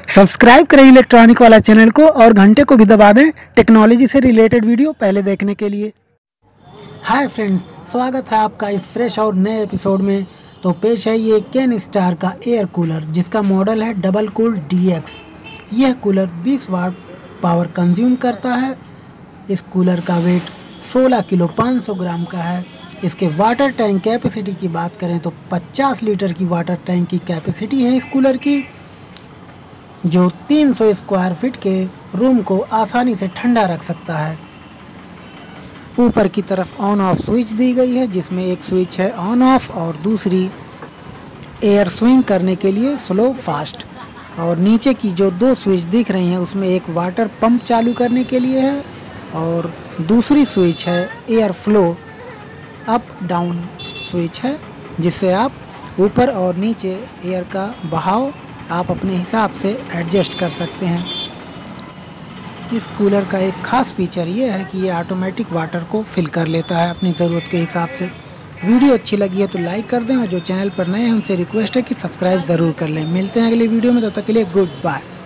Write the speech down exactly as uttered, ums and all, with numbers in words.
Subscribe करें electronic वाला channel को और घंटे को भी दबा दें टेक्नोलॉजी से रिलेटेड वीडियो पहले देखने के लिए। हाय फ्रेंड्स, स्वागत है आपका इस फ्रेश और नए एपिसोड में। तो पेश है ये केन स्टार का एयर कूलर जिसका मॉडल है डबल कूल डी एक्स। यह कूलर बीस वाट पावर कंज्यूम करता है। इस कूलर का वेट सोलह किलो पाँच सौ ग्राम का है। इसके वाटर टैंक कैपेसिटी की बात करें तो पचास लीटर की वाटर टैंक की कैपेसिटी है इस कूलर की, जो तीन सौ स्क्वायर फीट के रूम को आसानी से ठंडा रख सकता है। ऊपर की तरफ ऑन ऑफ स्विच दी गई है, जिसमें एक स्विच है ऑन ऑफ और दूसरी एयर स्विंग करने के लिए स्लो फास्ट। और नीचे की जो दो स्विच दिख रही हैं उसमें एक वाटर पंप चालू करने के लिए है और दूसरी स्विच है air flow up down switch है, जिससे आप ऊपर और नीचे एयर का बहाव आप अपने हिसाब से एडजस्ट कर सकते हैं। इस कूलर का एक ख़ास फीचर ये है कि ये ऑटोमेटिक वाटर को फिल कर लेता है अपनी ज़रूरत के हिसाब से। वीडियो अच्छी लगी है तो लाइक कर दें और जो चैनल पर नए हैं उनसे रिक्वेस्ट है कि सब्सक्राइब ज़रूर कर लें। मिलते हैं अगली वीडियो में, तब तक के लिए गुड बाय।